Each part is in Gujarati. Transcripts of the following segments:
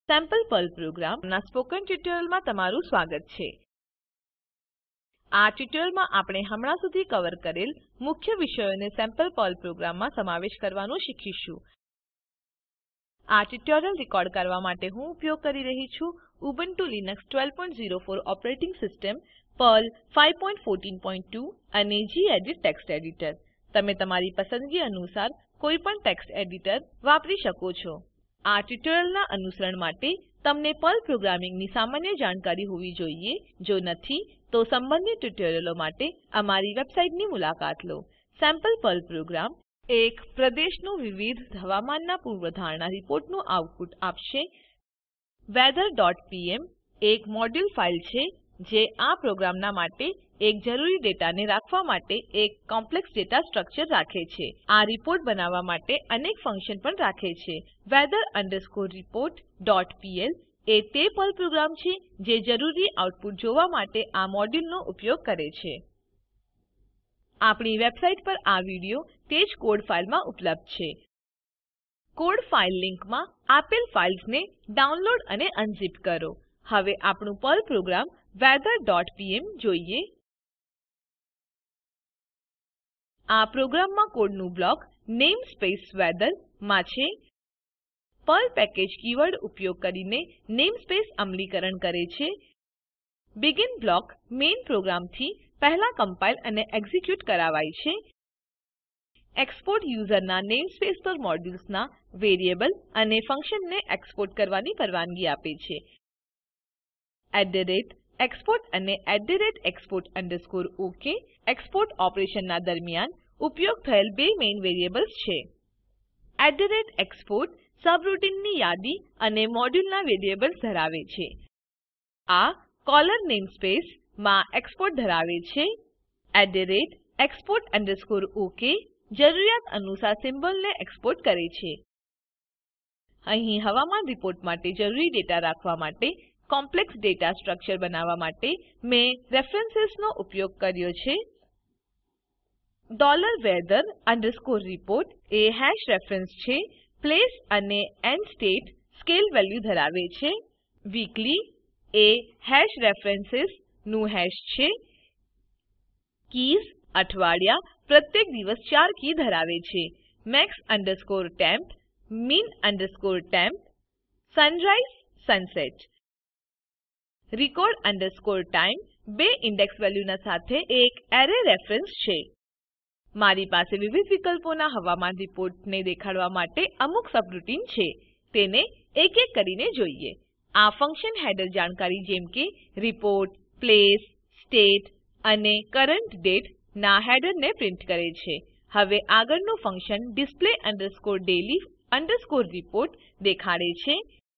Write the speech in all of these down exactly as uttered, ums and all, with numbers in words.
સેમ્પલ પર્લ પ્રોગ્રામના સ્પોકન ટ્યુટોરીયલમાં તમારું સ્વાગત છે. આ ટ્યુટોરીયલમાં આપણે હમણાં સુધી કવર કરેલ મુખ્ય વિષયોને સેમ્પલ પર્લ પ્રોગ્રામમાં સમાવેશ કરવાનું શીખીશું. આ ટ્યુટોરીયલ રેકોર્ડ કરવા માટે હું ઉપયોગ કરી રહી છું Ubuntu Linux twelve point zero four operating system, Perl five point fourteen point two અને ગેડિટ ટેક્સ્ટ એડિટર. તમે તમારી પસંદગી અનુસાર કોઈપણ ટેક્સ્ટ એડિટર વાપરી શકો છો. આ ટ્યુટોરીયલના અનુસરણ માટે તમને પર્લ પ્રોગ્રામિંગની સામાન્ય જાણકારી હોવી જોઈએ. જો નથી, તો સંબંધિત ટ્યુટોરીયલો માટે અમારી વેબસાઇટની મુલાકાત લો. સેમ્પલ પર્લ પ્રોગ્રામ એક પ્રદેશનું વિવિધ હવામાનના પૂર્વધારણા રિપોર્ટનું આઉટપુટ આપશે. weather dot p m એક મોડ્યુલ ફાઇલ છે જે આ પ્રોગ્રામના માટે એક જરૂરી ડેટાને રાખવા માટે એક કોમ્પ્લેક્સ ડેટા સ્ટ્રક્ચર રાખે છે. આ રિપોર્ટ બનાવવા માટે અનેક ફંક્શન પણ રાખે છે. weather underscore report dot p l એ તે પર્લ પ્રોગ્રામ છે જે જરૂરી આઉટપુટ જોવા માટે આ મોડ્યુલનો ઉપયોગ કરે છે. આપણી વેબસાઇટ પર આ વિડિયો તે જ કોડ ફાઇલમાં ઉપલબ્ધ છે. કોડ ફાઇલ લિંકમાં આપેલ ફાઇલ્સને ડાઉનલોડ અને અનઝિપ કરો. હવે આપણું Perl program weather dot p m જોઈએ. આ પ્રોગ્રામમાં કોડનું બ્લોક નેમસ્પેસ weather માં છે. પર્લ પેકેજ કીવર્ડ ઉપયોગ કરીને નેમસ્પેસ અમલીકરણ કરે છે. બેગિન બ્લોક મેઇન પ્રોગ્રામથી પહેલા કમ્પાઇલ અને એક્ઝિક્યુટ કરાવાય છે. એક્સપોર્ટ યુઝરના નેમસ્પેસ પર મોડ્યુલ્સના વેરિયેબલ અને ફંક્શનને એક્સપોર્ટ કરવાની પરવાનગી આપે છે. એટ ધ રેટ export અને at the rate export underscore ok export ઓપરેશનના દરમિયાન ઉપયોગ થયેલ બે મેઇન વેરિયેબલ્સ છે. at the rate export સબરૂટીનની યાદી અને મોડ્યુલના વેરિયેબલ્સ ધરાવે છે. આ કોલર નેમસ્પેસ માં એક્સપોર્ટ ધરાવે છે. at the rate export underscore ok જરૂરિયાત અનુસાર સિમ્બોલને એક્સપોર્ટ કરે છે. અહીં હવામાન રિપોર્ટ માટે જરૂરી ડેટા રાખવા માટે કોમ્પ્લેક્સ ડેટા સ્ટ્રક્ચર બનાવવા માટે મેં રેફરન્સેસનો ઉપયોગ કર્યો છે. $weather underscore report એ હેશ રેફરન્સ છે. પ્લેસ અને એન્ડ સ્ટેટ સ્કેલ વેલ્યુ ધરાવે છે. વીકલી એ હેશ રેફરન્સીસ નું હેશ છે. કીઝ અઠવાડિયા પ્રત્યેક દિવસ ચાર કી ધરાવે છે. max underscore temp, min underscore temp, sunrise sunset. record underscore time બે ઇન્ડેક્સ વેલ્યુના સાથે એક એરે રેફરન્સ છે. મારી પાસે વિવિધ વિકલ્પોના હવામાન રિપોર્ટને દેખાડવા માટે અમુક સબરૂટીન છે. તેને એક એક કરીને જોઈએ. આ ફંક્શન હેડર જાણકારી જેમ કે રિપોર્ટ, પ્લેસ, સ્ટેટ અને કરન્ટ ડેટ ના હેડરને પ્રિન્ટ કરે છે. હવે આગળનું function display underscore daily underscore report દેખાડે છે.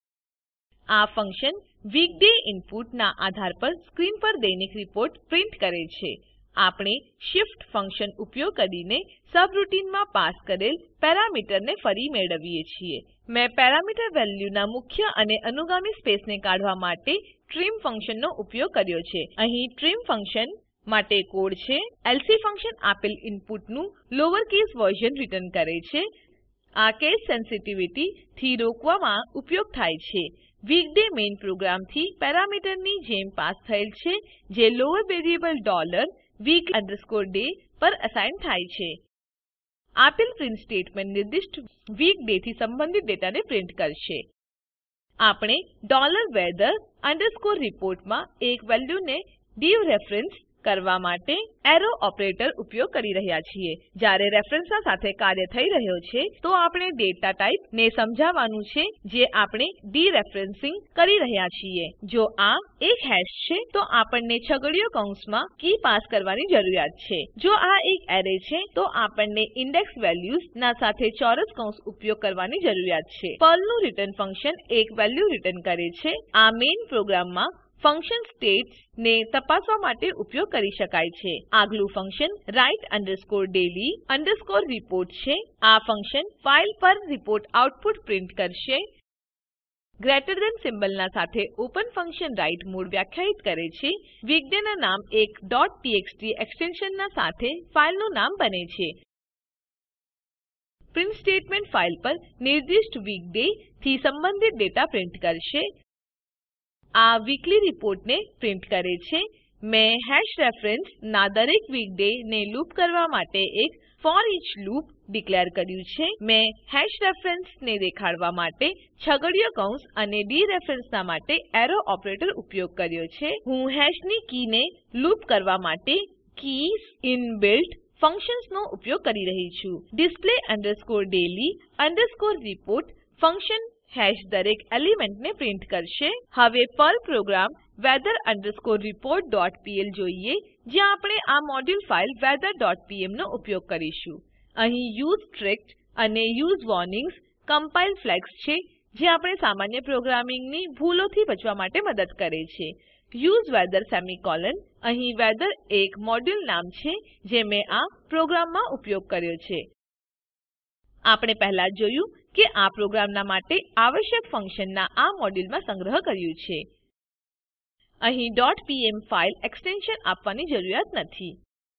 આ ફંક્શન વીકડે ઇનપુટ ના આધાર પર સ્ક્રીન પર દૈનિક રિપોર્ટ પ્રિન્ટ કરે છે. આપણે shift ફંક્શન ઉપયોગ કરીને સબરૂટીનમાં પાસ કરેલ પેરામીટરને ફરી મેળવીએ છીએ. મેં પેરામીટર વેલ્યુના મુખ્ય અને અનુગામી સ્પેસને કાઢવા માટે trim ફંક્શનનો ઉપયોગ કર્યો છે. અહીં trim ફંક્શન માટે કોડ છે. lc ફંક્શન આપેલ ઇનપુટનું લોઅર કેસ વર્ઝન રિટર્ન કરે છે. આ કેસ સેન્સિટિવિટી થી રોકવામાં ઉપયોગ થાય છે. વીકડે મેઇન પ્રોગ્રામથી પેરામીટરની જેમ પાસ થયેલ છે, જે lower variable dollar week underscore day પર અસાઇન થાય છે. આપેલ પ્રિન્ટ સ્ટેટમેન્ટ નિર્દિષ્ટ વીકડે થી સંબંધિત ડેટાને પ્રિન્ટ કરશે. આપણે $weather underscore report માં એક વેલ્યુને ડીરેફરન્સ કરવા માટે એરો ઓપરેટર ઉપયોગ કરી રહ્યા છીએ. જ્યારે રેફરન્સના સાથે કાર્ય થઈ રહ્યો છે, તો આપણે ડેટા ટાઇપ ને સમજાવવાનું છે જે આપણે ડીરેફરન્સિંગ કરી રહ્યા છીએ. જો આ એક હેશ છે, તો આપણને છગડીયો કૌંસમાં કી પાસ કરવાની જરૂરિયાત છે. જો આ એક એરે છે, તો આપણને ઇન્ડેક્સ વેલ્યુઝ ના સાથે ચોરસ કૌંસ ઉપયોગ કરવાની જરૂરિયાત છે. પર્લનું રિટર્ન ફંક્શન એક વેલ્યુ રિટર્ન કરે છે. આ મેઇન પ્રોગ્રામમાં ફંક્શન સ્ટેટ્સ ને તપાસવા માટે ઉપયોગ કરી શકાય છે. આગલું function write underscore daily underscore report છે. આ ફંક્શન ફાઇલ પર રિપોર્ટ આઉટપુટ પ્રિન્ટ કરશે. ગ્રેટર ધેન સિમ્બલના સાથે ઓપન ફંક્શન રાઇટ મોડ વ્યાખ્યાયિત કરે છે. વીકડે ના નામ એક .txt એક્સટેન્શનના સાથે ફાઇલનું નામ બને છે. પ્રિન્ટ સ્ટેટમેન્ટ ફાઇલ પર નિર્દિષ્ટ વીકડે થી સંબંધિત ડેટા પ્રિન્ટ કરશે. આ વીકલી રિપોર્ટને પ્રિન્ટ કરે છે. મેં હેશ રેફરન્સ ના દરેક વીકડે ને લૂપ કરવા માટે એક ફોરઈચ લૂપ ડિક્લેર કર્યું છે. મેં હેશ રેફરન્સ ને દેખાડવા માટે છગડીયો કૌંસ અને ડીરેફરન્સ ના માટે એરો ઓપરેટર ઉપયોગ કર્યો છે. હું હેશની કીને લૂપ કરવા માટે કીઝ ઇનબિલ્ટ ફંક્શન્સ નો ઉપયોગ કરી રહી છું. Display underscore daily underscore report function hash દરેક એલિમેન્ટને પ્રિન્ટ કરશે. હવે Perl program weather underscore report dot p l જોઈએ, જ્યાં આપણે આ module file weather dot p m નો ઉપયોગ કરીશું. અહીં યુઝ સ્ટ્રિક્ટ અને યુઝ વોર્નિંગ્સ કમ્પાઇલ ફ્લેગ્સ છે, જે આપણે સામાન્ય પ્રોગ્રામિંગની ભૂલોથી બચવા માટે મદદ કરે છે. યુઝ weather સેમિકોલોન અહીં weather એક મોડ્યુલ નામ છે, જે મેં આ પ્રોગ્રામમાં ઉપયોગ કર્યો છે. આપણે પહેલા જોયું કે આ પ્રોગ્રામના માટે આવશ્યક ફંક્શનના આ મોડ્યુલમાં સંગ્રહ કર્યું છે. અહીં .pm ફાઇલ એક્સટેન્શન આપવાની જરૂરિયાત નથી.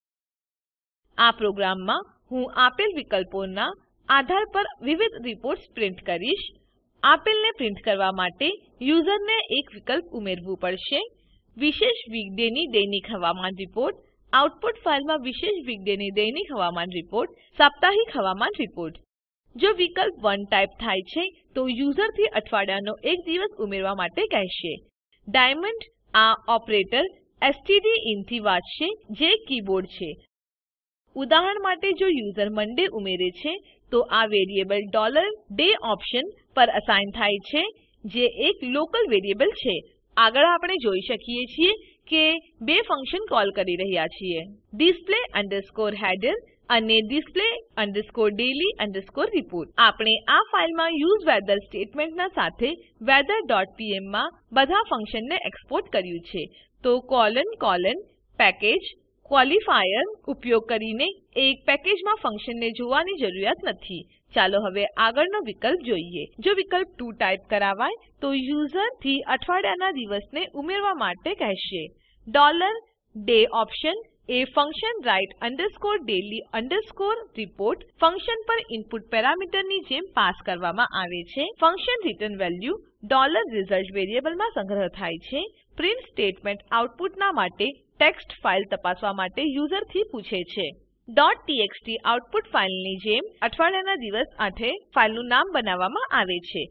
આ પ્રોગ્રામમાં હું આપેલ વિકલ્પોના આધાર પર વિવિધ રિપોર્ટ્સ પ્રિન્ટ કરીશ. આપેલને પ્રિન્ટ કરવા માટે યુઝરને એક વિકલ્પ ઉમેરવું પડશે. વિશેષ વીકડેની દૈનિક હવામાન રિપોર્ટ. આઉટપુટ ફાઇલમાં વિશેષ વીકડેની દૈનિક હવામાન રિપોર્ટ, સાપ્તાહિક હવામાન રિપોર્ટ. જો વિકલ્પ વન ટાઈપ થાય છે, તો યુઝરથી અઠવાડિયાનો એક દિવસ ઉમેરવા માટે કહેશે. ડાયમંડ આ ઓપરેટર stdin થી વાંચશે, જે કીબોર્ડ છે. ઉદાહરણ માટે જો યુઝર મંડે ઉમેરે છે, તો આ વેરિયેબલ ડોલર ડે ઓપ્શન પર અસાઇન થાય છે, જે એક લોકલ વેરિયેબલ છે. આગળ આપણે જોઈ શકીએ છીએ કે બે ફંક્શન કોલ કરી રહ્યા છીએ. ડિસ્પ્લે અંડરસ્કોર હેડર અને display underscore daily underscore report. આપણે આ ફાઇલમાં યુઝ weather સ્ટેટમેન્ટના સાથે weather dot p m માં બધા ફંક્શનને એક્સપોર્ટ કર્યું છે. તો કોલન કોલન પેકેજ ક્વોલિફાયર ઉપયોગ કરીને એક પેકેજમાં ફંક્શનને જોવાની જરૂરિયાત નથી. ચાલો હવે આગળનો વિકલ્પ જોઈએ. જો વિકલ્પ ટુ ટાઈપ કરાવાય, તો યુઝર થી અઠવાડિયાના દિવસને ઉમેરવા માટે કહેશે. ડોલર ડે ઓપ્શન એ function write underscore daily underscore report function પર ઇનપુટ પેરામીટરની જેમ પાસ કરવામાં આવે છે. Function return value dollar result વેરિયેબલમાં સંગ્રહ થાય છે. પ્રિન્ટ સ્ટેટમેન્ટ આઉટપુટના માટે ટેક્સ્ટ ફાઇલ તપાસવા માટે યુઝરથી પૂછે છે. .txt આઉટપુટ ફાઇલની જેમ અઠવાડિયાના દિવસ આઠે ફાઇલનું નામ બનાવવામાં આવે છે.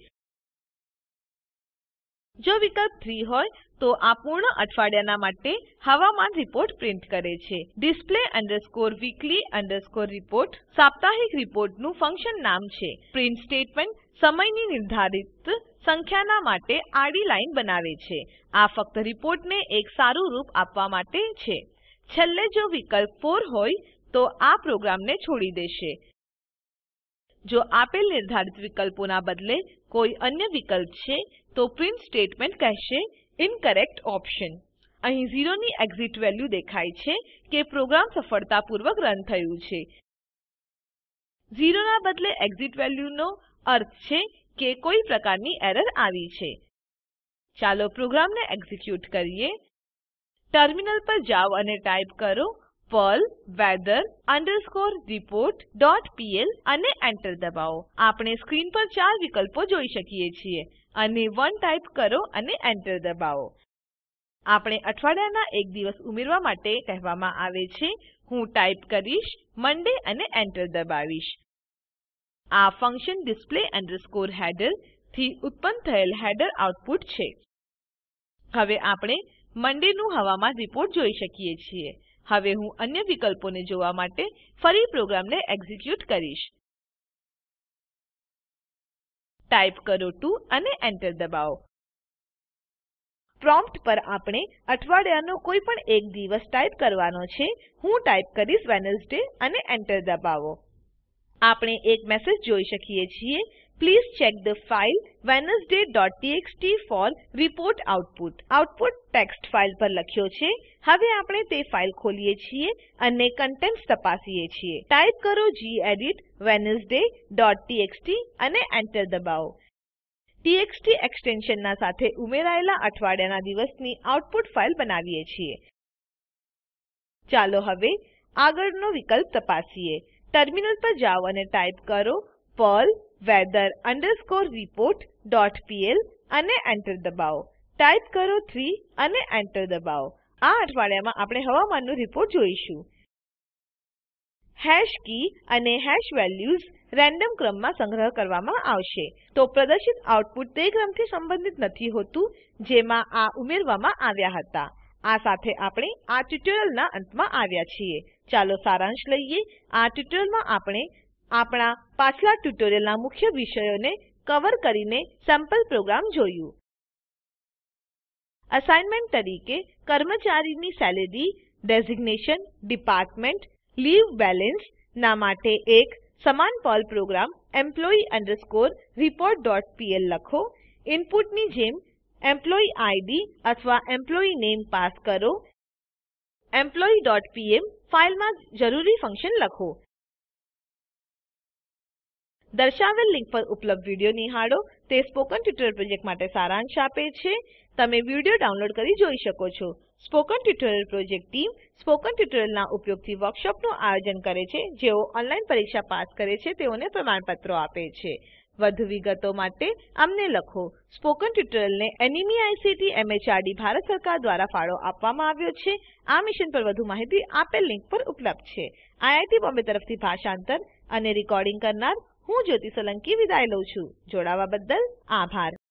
જો વિકલ્પ થ્રી હોય, તો આ પૂર્ણ અઠવાડિયાના માટે હવામાન રિપોર્ટ પ્રિન્ટ કરે છે. Display underscore weekly underscore report સાપ્તાહિક રિપોર્ટનું ફંક્શન નામ છે. પ્રિન્ટ સ્ટેટમેન્ટ સમયની નિર્ધારિત સંખ્યાના માટે આડી લાઈન બનાવે છે. આ ફક્ત રિપોર્ટને એક સારું રૂપ આપવા માટે છે. છેલ્લે જો વિકલ્પ ફોર હોય, તો આ પ્રોગ્રામને છોડી દેશે. જો આપેલ નિર્ધારિત વિકલ્પોના બદલે કોઈ અન્ય વિકલ્પ છે, તો પ્રિન્ટ સ્ટેટમેન્ટ કહેશે ઇનકરેક્ટ ઓપ્શન. અહીં ઝીરો ની એક્ઝિટ વેલ્યુ દેખાય છે કે પ્રોગ્રામ સફળતાપૂર્વક રન થયું છે. ઝીરો ના બદલે એક્ઝિટ વેલ્યુનો અર્થ છે કે કોઈ પ્રકારની એરર આવી છે. ચાલો પ્રોગ્રામને એક્ઝિક્યુટ કરીએ. ટર્મિનલ પર જાઓ અને ટાઈપ કરો Perl weather underscore report dot p l અને એન્ટર દબાવો. આપણે સ્ક્રીન પર ચાર વિકલ્પો જોઈ શકીએ છીએ અને વન ટાઈપ કરો અને એન્ટર દબાવો. આપણે અઠવાડિયાના એક દિવસ ઉમેરવા માટે કહેવામાં આવે છે. હું ટાઈપ કરીશ મંડે અને એન્ટર દબાવીશ. આ ફંક્શન ડિસ્પ્લે અંડરસ્કોર હેડર થી ઉત્પન્ન થયેલ હેડર આઉટપુટ છે. હવે આપણે મંડે નું હવામાન રિપોર્ટ જોઈ શકીએ છીએ. હવે હું અન્ય વિકલ્પોને જોવા માટે ફરી પ્રોગ્રામને એક્ઝિક્યુટ કરીશ. ટાઈપ કરો ટુ અને એન્ટર દબાવો. પ્રોમ્પ્ટ પર આપણે અઠવાડિયાનો કોઈ પણ એક દિવસ ટાઈપ કરવાનો છે. હું ટાઈપ કરીશ વેડનેસડે અને એન્ટર દબાવો. આપણે એક મેસેજ જોઈ શકીએ છીએ. Please check the file wednesday dot t x t for report output. Output text file પર લખ્યો છે. હવે આપણે તે ફાઇલ ખોલીએ છીએ અને કન્ટેન્ટ્સ તપાસીએ છીએ. ટાઈપ કરો gedit wednesday dot t x t અને એન્ટર દબાવો. txt એક્સટેન્શનના સાથે ઉમેરાયેલા અઠવાડિયાના દિવસની આઉટપુટ ફાઇલ બનાવીએ છીએ. ચાલો હવે આગળનો વિકલ્પ તપાસીએ. ટર્મિનલ પર જાઓ અને ટાઈપ કરો Perl weather underscore report dot pl અને enter દબાવો. ટાઈપ કરો three અને enter દબાવો. આ અઠવાડિયામાં આપણે હવામાનનો રિપોર્ટ જોઈશું. હેશ કી અને હેશ વેલ્યુઝ રેન્ડમ ક્રમમાં સંગ્રહ કરવામાં આવશે. તો પ્રદર્શિત આઉટપુટ તે ક્રમથી સંબંધિત નથી હોતું જેમાં આ ઉમેરવામાં આવ્યા હતા. આ સાથે આપણે આ ટ્યુટોરીયલના અંતમાં આવ્યા છીએ. ચાલો સારાંશ લઈએ. આ ટ્યુટોરીયલમાં આપણે આપણા પાછલા ટ્યુટોરીયલના મુખ્ય વિષયોને કવર કરીને સેમ્પલ પ્રોગ્રામ જોયું. અસાઇનમેન્ટ તરીકે કર્મચારીની salary, designation, department, leave balance ના માટે એક સમાન Perl program employee underscore report dot pl લખો. ઇનપુટની જેમ એમ્પ્લોયી આઈડી અથવા એમ્પ્લોયી નેમ પાસ કરો. employee.pm ફાઇલમાં જરૂરી ફંક્શન લખો. દર્શાવેલ લિંક પર ઉપલબ્ધ વિડીયો નિહાળો. તે સ્પોકન ટ્યુટોરીયલ પ્રોજેક્ટ માટે સારાંશ આપે છે. તમે વિડીયો ડાઉનલોડ કરી જોઈ શકો છો. Spoken tutorial project team spoken ટ્યુટોરીયલના ઉપયોગથી વર્કશોપનું આયોજન કરે છે. જેઓ ઓનલાઈન પરીક્ષા પાસ કરે છે તેઓને પ્રમાણપત્રો આપે છે. વધુ વિગતો માટે અમને લખો. સ્પોકન ટ્યુટોરીયલને એનએમઈઆઈસીટી એમએચઆરડી ભારત સરકાર દ્વારા ફાળો આપવામાં આવ્યો છે. આ મિશન પર વધુ માહિતી આપેલ લિંક પર ઉપલબ્ધ છે. આઈઆઈટી બોમ્બે તરફથી ભાષાંતર અને રેકોર્ડિંગ કરનાર હું જ્યોતિ સોલંકી વિદાય લઉં છું. જોડાવા બદ્દલ આભાર.